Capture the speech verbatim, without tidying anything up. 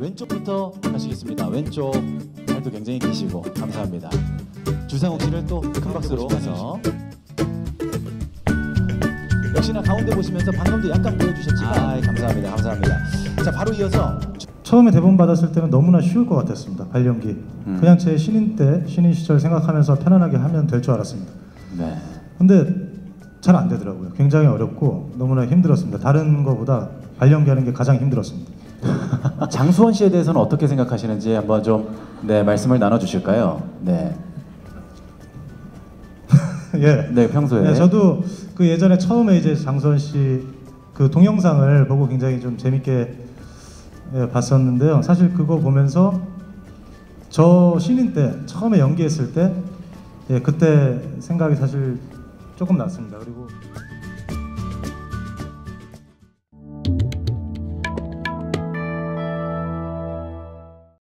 왼쪽부터 가시겠습니다. 왼쪽 팔도 굉장히 기시고 감사합니다. 주상욱 씨를 또 큰 박수로 보시면서 역시나 가운데 보시면서 방금도 약간 보여주셨지만 아, 감사합니다. 감사합니다. 자, 바로 이어서 처음에 대본 받았을 때는 너무나 쉬울 것 같았습니다. 발연기. 음. 그냥 제 신인 때 신인 시절 생각하면서 편안하게 하면 될 줄 알았습니다. 네. 근데 잘 안 되더라고요. 굉장히 어렵고 너무나 힘들었습니다. 다른 거보다 발연기하는 게 가장 힘들었습니다. 장수원 씨에 대해서는 어떻게 생각하시는지 한번 좀 네, 말씀을 나눠주실까요? 네. 예. 네, 평소에. 네, 저도 그 예전에 처음에 이제 장수원 씨 그 동영상을 보고 굉장히 좀 재밌게 예, 봤었는데요. 사실 그거 보면서 저 신인 때 처음에 연기했을 때 예, 그때 생각이 사실 조금 났습니다. 그리고